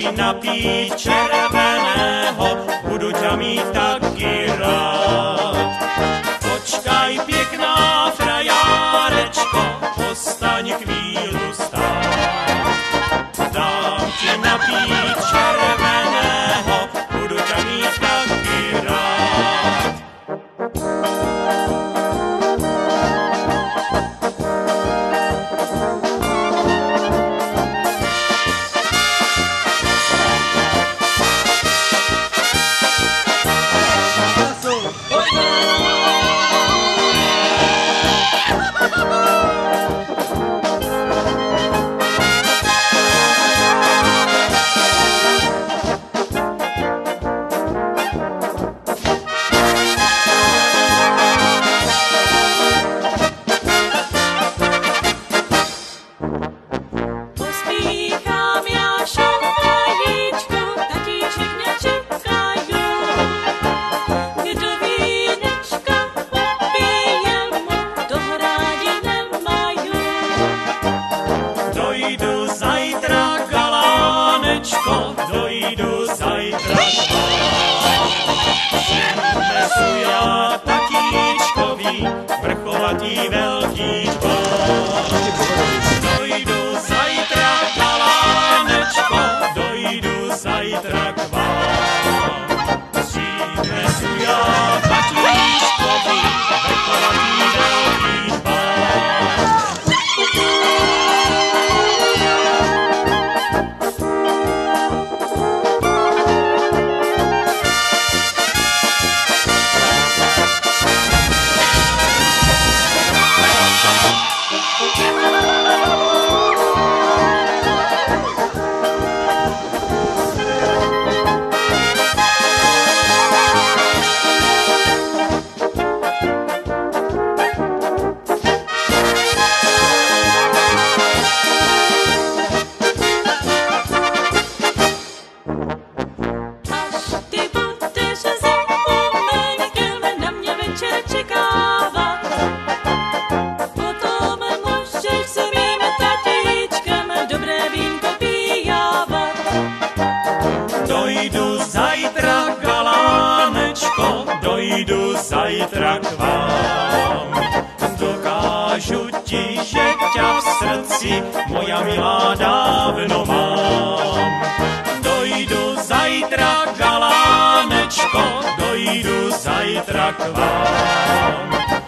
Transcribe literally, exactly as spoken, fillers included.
ti napít červeného, budu ťa mít taky rád. Počkaj, pěkná frajárečko, postaň chvíľu stát. Dám ti napít červeného, budu ťa mít taky rád. Dojdu zajtra k vám. Přinesu já tatíčkovi vrchovatý velký čbán. Dojdu zajtra, kalánečko, dojdu zajtra k vám. Přinesu já tatíčkovi vrchovatý velký čbán. Dojdu zajtra, kalánečko, dojdu zajtra k vám. Dokážu ti, že ťa v srdci, moja milá, dávno mám. Dojdu zajtra, kalánečko, dojdu zajtra k vám.